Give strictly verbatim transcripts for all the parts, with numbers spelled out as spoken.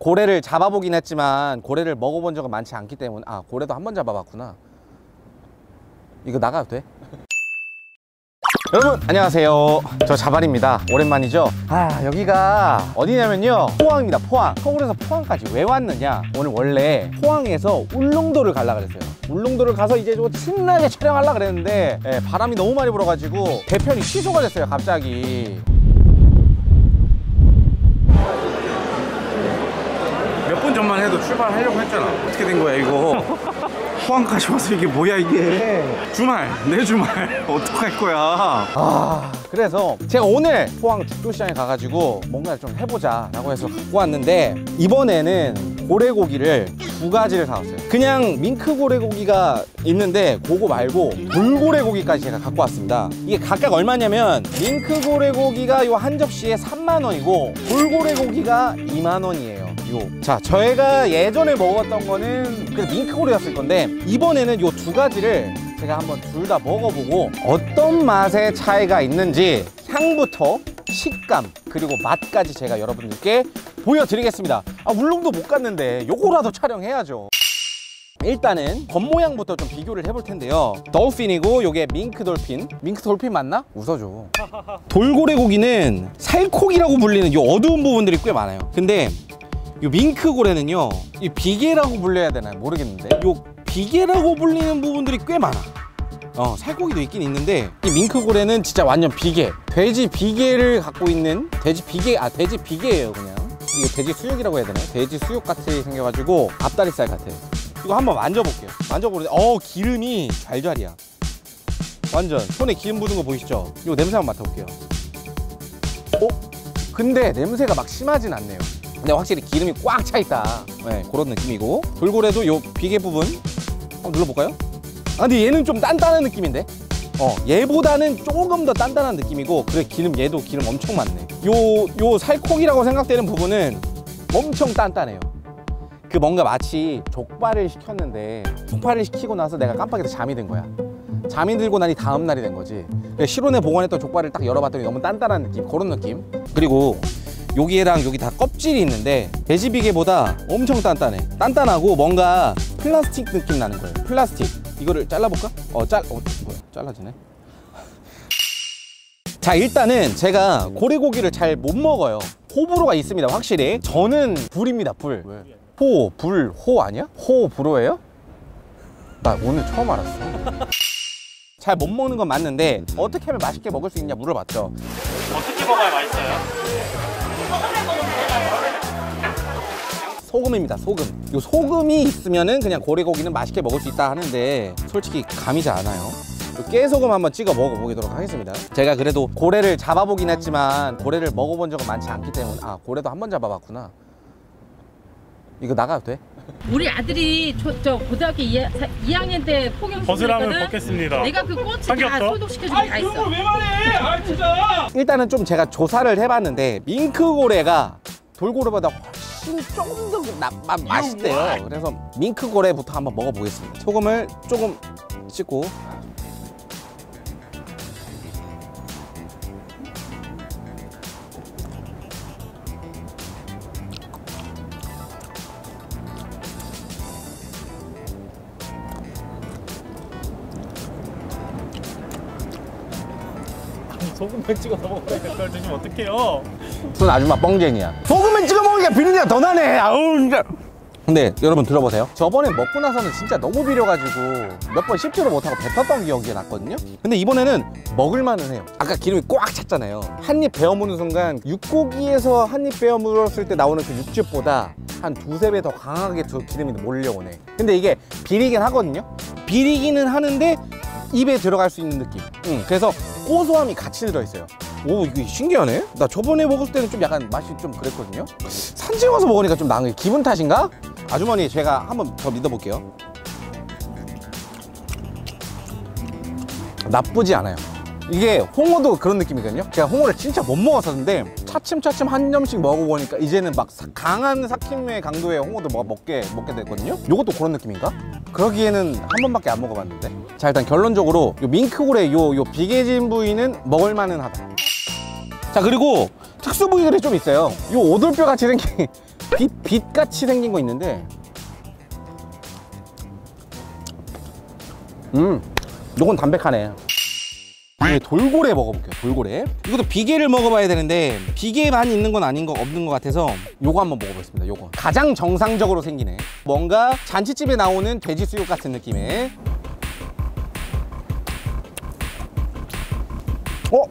고래를 잡아보긴 했지만 고래를 먹어본 적은 많지 않기 때문에. 아, 고래도 한 번 잡아봤구나. 이거 나가도 돼? 여러분 안녕하세요, 저 자발입니다. 오랜만이죠? 아, 여기가 어디냐면요, 포항입니다. 포항. 서울에서 포항까지 왜 왔느냐, 오늘 원래 포항에서 울릉도를 가려고 그랬어요. 울릉도를 가서 이제 좀 신나게 촬영하려고 그랬는데 예, 바람이 너무 많이 불어가지고 대편이 취소가 됐어요, 갑자기. 몇 분 전만 해도 출발하려고 했잖아. 어떻게 된 거야 이거? 포항까지 와서 이게 뭐야 이게? 주말, 내 주말 어떡할 거야? 아, 그래서 제가 오늘 포항 죽도시장에 가가지고 뭔가 좀 해보자 라고 해서 갖고 왔는데, 이번에는 고래고기를 두 가지를 사왔어요. 그냥 밍크 고래고기가 있는데 그거 말고 돌고래고기까지 제가 갖고 왔습니다. 이게 각각 얼마냐면 밍크 고래고기가 요 한 접시에 삼만 원이고 돌고래고기가 이만 원이에요. 요. 자, 저희가 예전에 먹었던 거는 그 밍크 고래였을 건데, 이번에는 요 두 가지를 제가 한번 둘 다 먹어보고 어떤 맛의 차이가 있는지 향부터 식감 그리고 맛까지 제가 여러분들께 보여드리겠습니다. 아, 울릉도 못 갔는데 요거라도 촬영해야죠. 일단은 겉모양부터 좀 비교를 해볼 텐데요. 돌핀이고 요게 밍크 돌핀. 밍크 돌핀 맞나? 웃어줘. 돌고래 고기는 살코기라고 불리는 요 어두운 부분들이 꽤 많아요. 근데 요 밍크 고래는요, 이 비계라고 불려야 되나 모르겠는데 요 비계라고 불리는 부분들이 꽤 많아. 어, 살코기도 있긴 있는데 이 밍크 고래는 진짜 완전 비계, 돼지 비계를 갖고 있는 돼지 비계, 아 돼지 비계예요. 그냥 이게 돼지 수육이라고 해야 되나? 돼지 수육 같이 생겨가지고 앞다리살 같아. 이거 한번 만져볼게요. 만져보는데 어, 기름이 잘잘이야. 완전 손에 기름 부는 거 보이시죠? 이거 냄새 한번 맡아볼게요. 어? 근데 냄새가 막 심하진 않네요. 근데 확실히 기름이 꽉 차 있다. 네, 그런 느낌이고, 돌고래도 요 비계 부분 한번 눌러볼까요? 아, 근데 얘는 좀 단단한 느낌인데? 어, 얘보다는 조금 더 단단한 느낌이고, 그래 기름, 얘도 기름 엄청 많네. 요, 요 살코기라고 생각되는 부분은 엄청 단단해요. 그 뭔가 마치 족발을 시켰는데 족발을 시키고 나서 내가 깜빡해서 잠이 든 거야. 잠이 들고 나니 다음 날이 된 거지. 실온에 보관했던 족발을 딱 열어봤더니 너무 단단한 느낌, 그런 느낌. 그리고 여기랑 여기 다 껍질이 있는데 돼지 비계보다 엄청 단단해. 단단하고 뭔가 플라스틱 느낌 나는 거예요. 플라스틱. 이거를 잘라볼까? 어, 잘, 어, 뭐야, 잘라지네. 자, 일단은 제가 고래고기를 잘 못 먹어요. 호불호가 있습니다, 확실히. 저는 불입니다, 불. 왜? 호, 불, 호 아니야? 호, 불호예요? 나 오늘 처음 알았어. 잘 못 먹는 건 맞는데 어떻게 하면 맛있게 먹을 수 있냐 물어봤죠. 어떻게 먹어야 맛있어요? 소금입니다, 소금. 요 소금이 있으면은 그냥 고래고기는 맛있게 먹을 수 있다 하는데 솔직히 감이 잘 안 와요. 깨소금 한번 찍어 먹어보도록 하겠습니다. 제가 그래도 고래를 잡아보긴 했지만 고래를 먹어본 적은 많지 않기 때문에. 아, 고래도 한 번 잡아봤구나. 이거 나가도 돼? 우리 아들이 저, 저 고등학교 이 학년 때 폭염 벗으라면 벗겠습니다. 내가 그 꽃을 다 삼겹살? 소독시켜주고 다 있어. 그런 걸 왜 말해? 아 진짜. 일단은 좀 제가 조사를 해봤는데 밍크 고래가 돌고래보다 훨씬 조금 더 맛있대요. 그래서 밍크 고래부터 한번 먹어보겠습니다. 소금을 조금 찍고. 소금만 찍어서 먹어야 그걸 드시면 어떡해요? 무슨 아줌마 뻥쟁이야. 소금을 찍어 먹으니까 비린내가 더 나네. 아우 진짜. 근데 여러분 들어보세요. 저번에 먹고 나서는 진짜 너무 비려가지고 몇 번 씹지를 못하고 뱉었던 기억이 났거든요. 근데 이번에는 먹을만은 해요. 아까 기름이 꽉 찼잖아요. 한 입 베어 무는 순간 육고기에서 한 입 베어 물었을 때 나오는 그 육즙보다 한 두세 배 더 강하게 저 기름이 몰려오네. 근데 이게 비리긴 하거든요. 비리기는 하는데 입에 들어갈 수 있는 느낌. 응, 그래서 고소함이 같이 들어있어요. 오, 이게 신기하네. 나 저번에 먹을 때는 좀 약간 맛이 좀 그랬거든요. 산지에 와서 먹으니까 좀 나은 게 기분 탓인가? 아주머니, 제가 한번 더 믿어볼게요. 나쁘지 않아요. 이게 홍어도 그런 느낌이거든요. 제가 홍어를 진짜 못 먹었었는데 차츰차츰 한 점씩 먹어보니까 이제는 막 강한 삭힘의 강도의 홍어도 먹게, 먹게 됐거든요. 요것도 그런 느낌인가? 그러기에는 한 번밖에 안 먹어봤는데. 자, 일단 결론적으로 요 밍크고래 요, 요 비계진 부위는 먹을만은 하다. 자, 그리고 특수 부위들이 좀 있어요. 요 오돌뼈 같이 생긴 빛, 빛같이 생긴 거 있는데 음 요건 담백하네. 네, 돌고래 먹어볼게요. 돌고래. 이것도 비계를 먹어봐야 되는데 비계만 있는 건 아닌 거 없는 것 같아서 요거 한번 먹어보겠습니다. 요거 가장 정상적으로 생기네. 뭔가 잔치집에 나오는 돼지 수육 같은 느낌의. 어?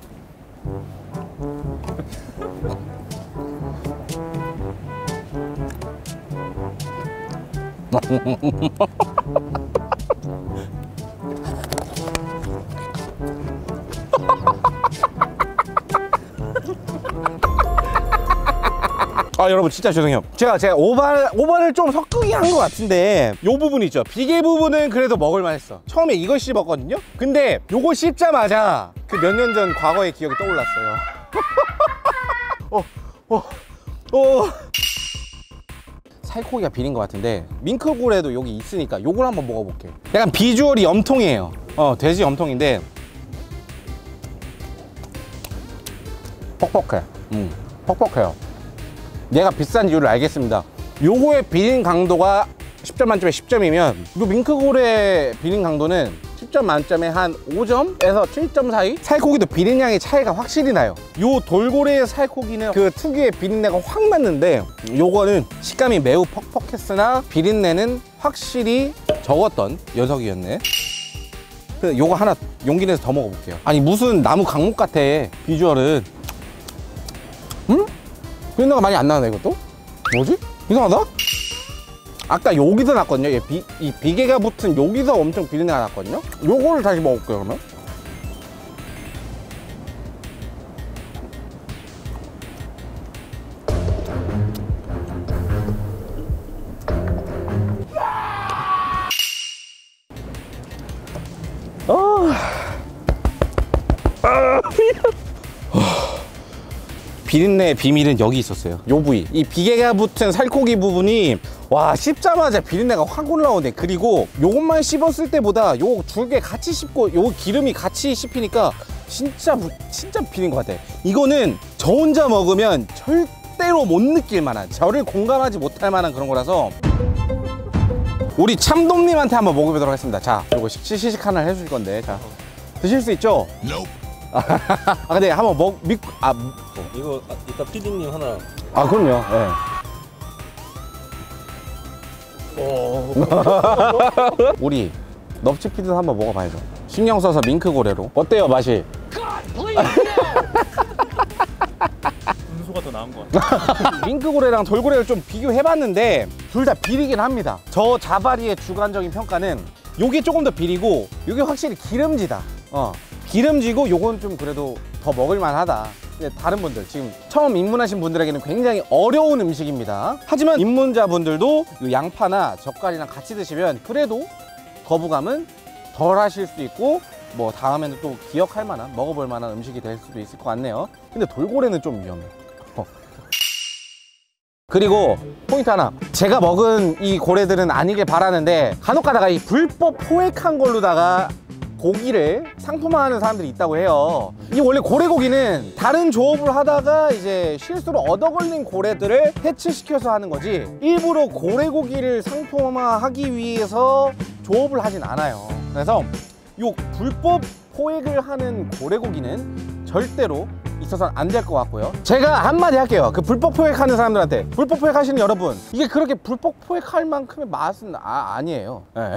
아 여러분 진짜 죄송해요. 제가 제가 오발 오발을 좀 섞으게 한 것 같은데 요 부분 있죠. 비계 부분은 그래도 먹을만 했어. 처음에 이걸 씹었거든요. 근데 요거 씹자마자 그 몇 년 전 과거의 기억이 떠올랐어요. 어, 어, 어. 살코기가 비린 것 같은데 밍크고래도 여기 있으니까 요걸 한번 먹어볼게. 약간 비주얼이 염통이에요. 어 돼지 염통인데 퍽퍽해. 음, 퍽퍽해요. 얘가 비싼 이유를 알겠습니다. 요거의 비린 강도가 십 점 만점에 십 점이면 요 밍크고래 비린 강도는 십 점 만점에 한 오 점에서 칠 점 사이? 살코기도 비린량의 차이가 확실히 나요. 요 돌고래의 살코기는 그 특유의 비린내가 확 났는데 요거는 식감이 매우 퍽퍽했으나 비린내는 확실히 적었던 녀석이었네. 그 요거 하나 용기 내서 더 먹어볼게요. 아니 무슨 나무 강목 같아 비주얼은. 음? 비린내가 많이 안 나네 이것도? 뭐지? 이상하다? 아까 여기서 났거든요. 얘 비, 이 비계가 붙은 여기서 엄청 비린내가 났거든요. 요거를 다시 먹을게요 그러면. 아, 아, 비린내의 비밀은 여기 있었어요. 요 부위. 이 비계가 붙은 살코기 부분이 와 씹자마자 비린내가 확 올라오네. 그리고 요것만 씹었을 때보다 요 줄게 같이 씹고 요 기름이 같이 씹히니까 진짜 진짜 비린 것 같아. 이거는 저 혼자 먹으면 절대로 못 느낄 만한, 저를 공감하지 못할 만한 그런 거라서 우리 참돔님한테 한번 먹어보도록 하겠습니다. 자, 요거 시식 하나 해줄 건데 자 드실 수 있죠? 아 근데 한번 먹 믿.. 아 이거 이따 피디님 하나. 아 그럼요. 네. 우리 넙치피드 한번 먹어봐야죠. 신경 써서 밍크고래로. 어때요 맛이? 분수가 더 나은 것 같아. 밍크고래랑 돌고래를 좀 비교해봤는데 둘 다 비리긴 합니다. 저 자바리의 주관적인 평가는 요게 조금 더 비리고 요게 확실히 기름지다. 어 기름지고 요건 좀 그래도 더 먹을만하다. 다른 분들 지금 처음 입문하신 분들에게는 굉장히 어려운 음식입니다. 하지만 입문자분들도 이 양파나 젓갈이랑 같이 드시면 그래도 거부감은 덜 하실 수 있고 뭐 다음에는 또 기억할 만한, 먹어볼 만한 음식이 될 수도 있을 것 같네요. 근데 돌고래는 좀 위험해. 어. 그리고 포인트 하나, 제가 먹은 이 고래들은 아니길 바라는데 간혹 가다가 이 불법 포획한 걸로다가 고기를 상품화하는 사람들이 있다고 해요. 이 원래 고래고기는 다른 조업을 하다가 이제 실수로 얻어 걸린 고래들을 해체시켜서 하는 거지 일부러 고래고기를 상품화하기 위해서 조업을 하진 않아요. 그래서 이 불법 포획을 하는 고래고기는 절대로 있어서는 안 될 것 같고요. 제가 한마디 할게요. 그 불법 포획하는 사람들한테, 불법 포획하시는 여러분, 이게 그렇게 불법 포획할 만큼의 맛은 아, 아니에요. 네.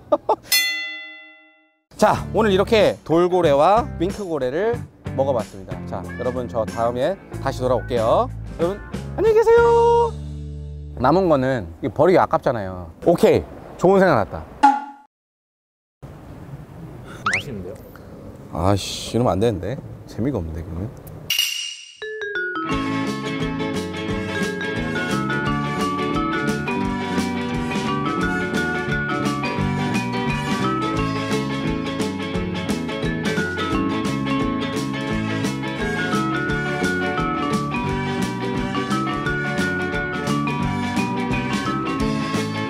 자, 오늘 이렇게 돌고래와 밍크고래를 먹어봤습니다. 자, 여러분 저 다음에 다시 돌아올게요. 여러분 안녕히 계세요. 남은 거는 버리기 아깝잖아요. 오케이, 좋은 생각 났다. 맛있는데요? 아씨, 이러면 안 되는데. 재미가 없는데 그러면.